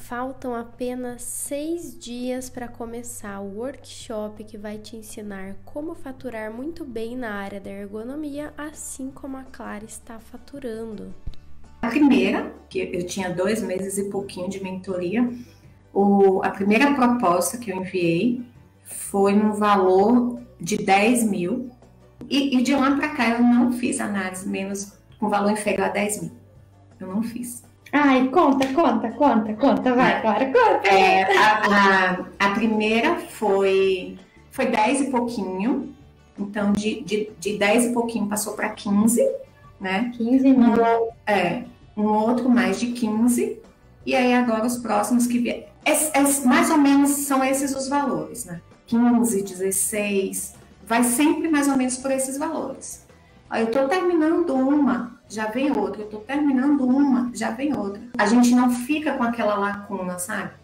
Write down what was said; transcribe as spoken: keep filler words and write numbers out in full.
Faltam apenas seis dias para começar o workshop que vai te ensinar como faturar muito bem na área da ergonomia, assim como a Clara está faturando. A primeira, que eu tinha dois meses e pouquinho de mentoria, o, a primeira proposta que eu enviei foi no valor de dez mil e, e de lá para cá eu não fiz análise menos com valor inferior a dez mil. Eu não fiz. Ai, conta, conta, conta, conta, vai, Clara, conta. É, a, a, a primeira foi, foi dez e pouquinho, então de, de, de dez e pouquinho passou para quinze, né? quinze mil. Um, é, um outro mais de quinze, e aí agora os próximos que vieram. É, é, mais ou menos são esses os valores, né? quinze, dezesseis, vai sempre mais ou menos por esses valores. Eu estou terminando uma, já vem outra, eu estou terminando uma, já vem outra. A gente não fica com aquela lacuna, sabe?